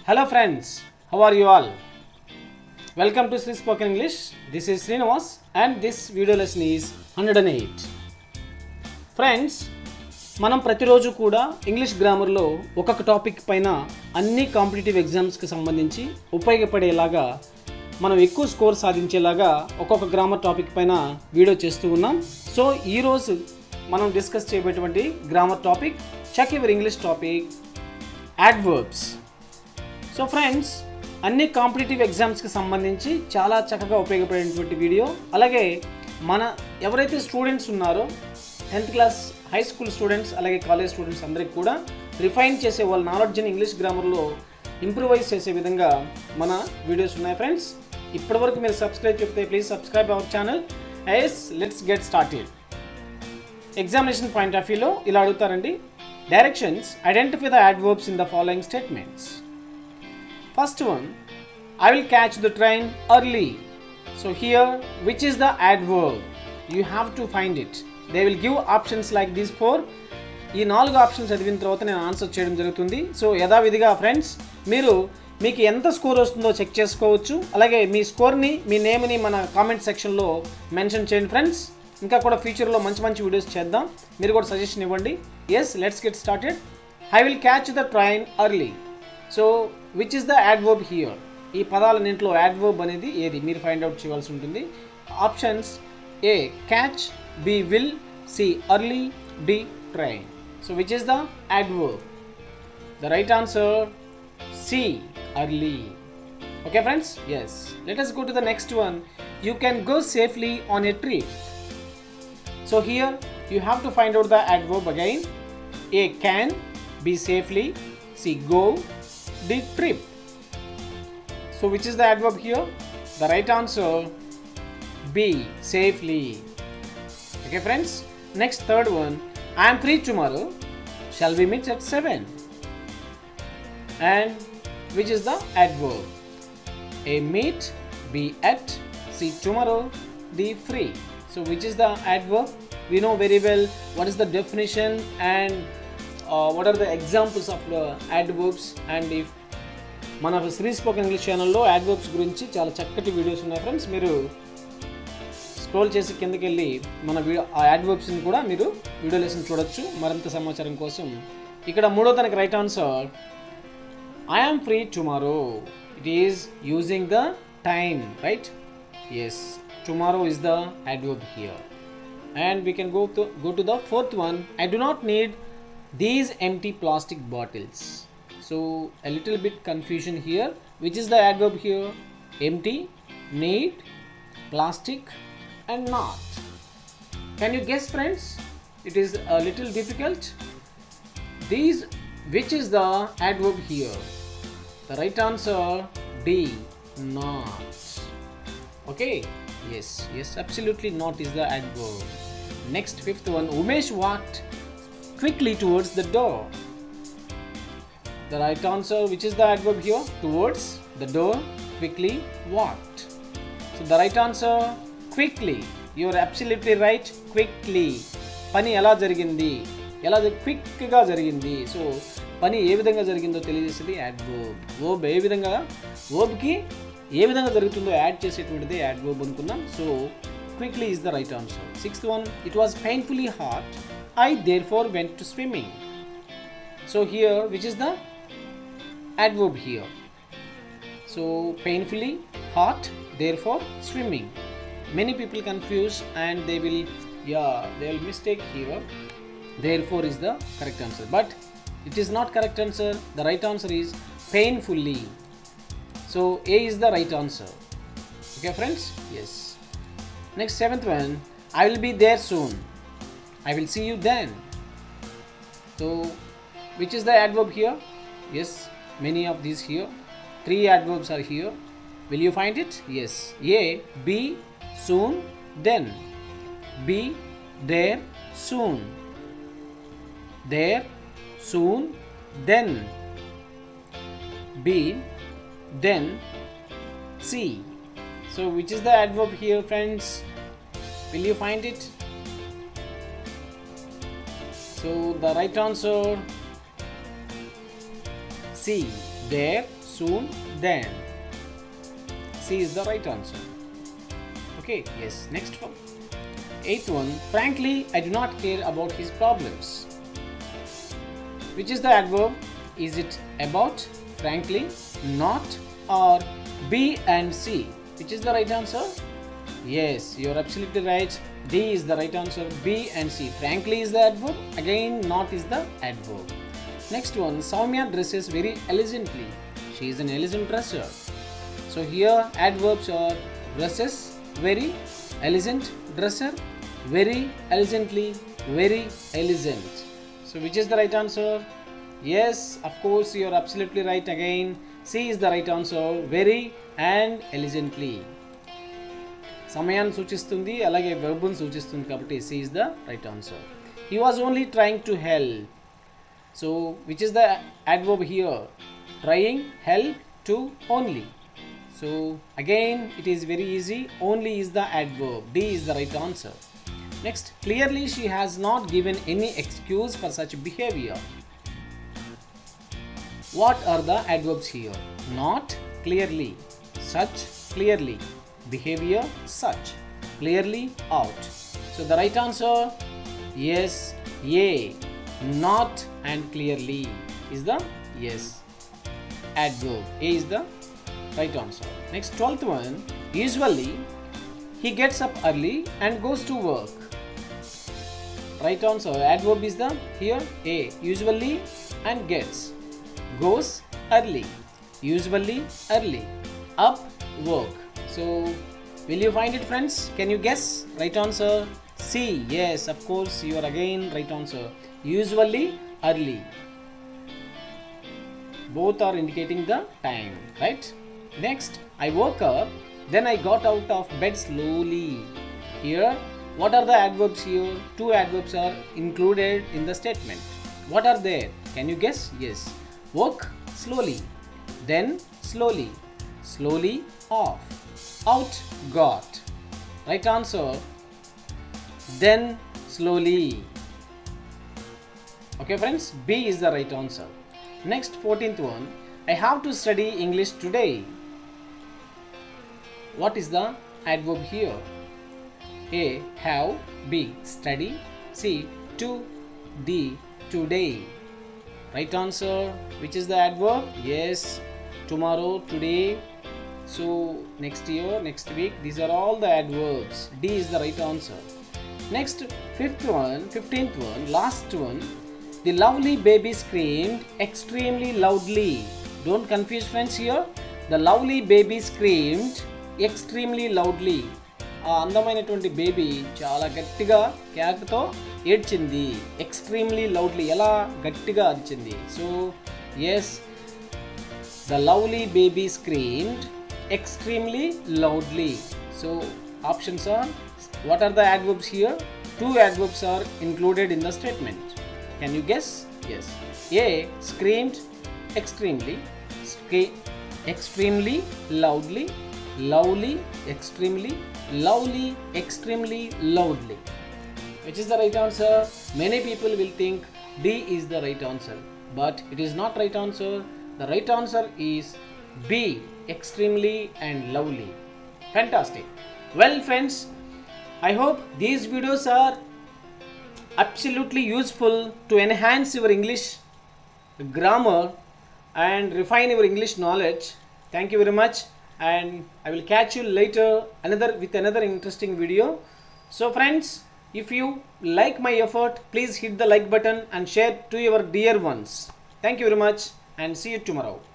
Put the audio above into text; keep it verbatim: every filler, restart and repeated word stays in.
Hello friends, how are you all? Welcome to Sri Spoken English. This is Srinivas and this video lesson is one hundred eight. Friends, మనం ప్రతిరోజు కూడా English గ్రామర్లో ఒక్కొక్క topic పైన అన్ని competitive ఎగ్జామ్స్కి సంబంధించి ఉపయోగపడేలాగా మనం ఎక్కువ స్కోర్ సాధించేలాగా ఒక్కొక్క గ్రామర్ టాపిక్ పైన వీడియో చేస్తూ ఉన్నాం. సో ఈరోజు మనం డిస్కస్ చేయబోయేటువంటి grammar topic check your English topic adverbs. So friends, అన్ని కాంపిటేటివ్ ఎగ్జామ్స్కి సంబంధించి చాలా చక్కగా ఉపయోగపడేటువంటి వీడియో. అలాగే మన ఎవరైతే స్టూడెంట్స్ ఉన్నారో tenth class high school students అలాగే కాలేజ్ స్టూడెంట్స్ అందరికి కూడా రిఫైన్ చేసే వాళ్ళ నాలెడ్జ్ని ఇంగ్లీష్ గ్రామర్లో ఇంప్రూవైజ్ చేసే విధంగా మన వీడియోస్ ఉన్నాయి. ఫ్రెండ్స్, ఇప్పటివరకు మీరు సబ్స్క్రైబ్ చెప్తే please subscribe our channel. Yes let's get started. Examination point of వ్యూలో ఇలా అడుగుతారండి. Directions, identify the adverbs in the following statements. First one, I will catch the train early. So here, which is the adverb? You have to find it. They will give options like these four. ఈ నాలుగు options చదివిన తర్వాత నేను answer చేయడం జరుగుతుంది. So యథావిధిగా friends, మీరు మీకు ఎంత స్కోర్ వస్తుందో చెక్ చేసుకోవచ్చు. అలాగే మీ స్కోర్ని, మీ నేమ్ని మన కామెంట్ సెక్షన్లో మెన్షన్ చేయండి ఫ్రెండ్స్. ఇంకా కూడా ఫ్యూచర్లో మంచి మంచి వీడియోస్ చేద్దాం. మీరు కూడా సజెషన్ ఇవ్వండి. Yes let's get started. I will catch the train early. So which is the adverb here? ఈ పదాలన్నింటిలో యాడ్వర్బ్ అనేది ఏది మీరు ఫైండ్ అవుట్ చేయాల్సి ఉంటుంది. Options: A catch, B will, C early, D train. So which is the adverb? The right answer C, early. Okay friends, yes let us go to the next one. You can go safely on a trip. So here you have to find out the adverb again. A can, B safely, C go, D trip. So which is the adverb here? The right answer B, safely. Okay friends, next third one. I am free tomorrow. Shall we meet at seven? And which is the adverb? A meet, B at, C tomorrow, D free. So which is the adverb? We know very well what is the definition and uh, what are the examples of the adverbs. And if మన Shri spoken English ఛానల్లో adverbs గురించి చాలా చక్కటి videos ఉన్నాయి friends. మీరు scroll చేసి కిందకి వెళ్ళి మన వీడియో ఆ యాడ్వర్బ్స్ని కూడా మీరు వీడియో లెసన్ చూడొచ్చు మరింత సమాచారం కోసం. ఇక్కడ మూడో తనకి right answer I am free tomorrow. It is using the time, right? Yes, tomorrow is the adverb here. And we can go to go to the fourth one. I do not need these empty plastic bottles. So a little bit confusion here. Which is the adverb here? Empty, need, plastic and not. Can you guess friends? It is a little difficult. These, which is the adverb here? The right answer D, not. Okay, yes, yes, absolutely not is the adverb. Next, fifth one. Umesh walked quickly towards the door. The right answer, which is the adverb here? Towards the door, quickly walked. So the right answer quickly. You are absolutely right. Quickly. పని ఎలా జరిగింది, ఎలా క్విక్గా జరిగింది. So పని ఏ విధంగా జరిగిందో తెలియజేసేది యాడ్వర్బ్. వర్బ్ ఏ విధంగా, వర్బ్కి ఏ విధంగా జరుగుతుందో యాడ్ చేసేటువంటిది యాడ్వర్బ్ అనుకున్నాం. So quickly is the right answer. Sixth one. It was painfully hot. I therefore went to swimming. So here, which is the adverb here? So painfully hot, therefore swimming. Many people confuse and they will yeah they will mistake here. Therefore is the correct answer, but it is not correct answer. The right answer is painfully. So A is the right answer. Okay friends, yes. Next, seventh one. I will be there soon. I will see you then. So which is the adverb here? Yes, many of these here. Three adverbs are here. Will you find it? Yes. A, be, soon, then. Be, there, soon. There, soon, then. Be, then, see. So which is the adverb here friends? Will you find it? So the right answer C, there, soon, then. C is the right answer. Okay, yes, next one. Eighth one, frankly, I do not care about his problems. Which is the adverb? Is it about, frankly, not, or B and C? Which is the right answer? Yes, you are absolutely right. D is the right answer. B and C. Frankly is the adverb. Again, not is the adverb. Next one, Soumya dresses very elegantly. She is an elegant dresser. So here adverbs are dresses, very, elegant, dresser, very, elegantly, very, elegant. So which is the right answer? Yes, of course, you are absolutely right again. C is the right answer. Very and elegantly. సమయాన్ని సూచిస్తుంది అలాగే verb ని సూచిస్తుంది కాబట్టి C is the right answer. He was only trying to help. So which is the adverb here? Trying, help, to, only. So again it is very easy. Only is the adverb. D is the right answer. Next, clearly she has not given any excuse for such behavior. What are the adverbs here? Not, clearly, such, clearly, behavior, such, clearly, out. So the right answer, yes, A, not and clearly is the yes adverb. A is the right answer. Next, twelfth one, usually he gets up early and goes to work. Right answer, adverb is the here A, usually and gets, goes early, usually early, up, work. So will you find it, friends? Can you guess? Right answer C. Yes, of course, you are again right answer. Usually early. Both are indicating the time, right? Next, I woke up, then I got out of bed slowly. Here, what are the adverbs here? Two adverbs are included in the statement. What are they? Can you guess? Yes. Woke, slowly. Then, slowly. Slowly, off. Out, got. Right answer, then, slowly. Okay, friends, B is the right answer. Next, fourteenth one, I have to study English today. What is the adverb here? A, have, B, study, C, to, D, today. Right answer, which is the adverb? Yes, tomorrow, today, so next year, next week, these are all the adverbs. D is the right answer. Next, fifth one, fifteenth one, last one, the lovely baby screamed extremely loudly. Don't confuse, friends, here. The lovely baby screamed extremely loudly. ఆ అందమైనటువంటి baby చాలా గట్టిగా కేకతో ఏడ్చింది. Extremely loudly, ఎలా గట్టిగా అరిచింది. So yes, the lovely baby screamed extremely loudly. So options are, what are the adverbs here? Two adverbs are included in the statement. Can you guess? Yes. A, screamed extremely, scre- extremely loudly, lovely, extremely, lovely, extremely loudly. Which is the right answer? Many people will think D is the right answer, but it is not right answer. The right answer is B, extremely and lovely. Fantastic. Well, friends, I hope these videos are absolutely useful to enhance your English grammar and refine your English knowledge. Thank you very much, and I will catch you later another with another interesting video. So friends, if you like my effort, please hit the like button and share to your dear ones. Thank you very much, and see you tomorrow.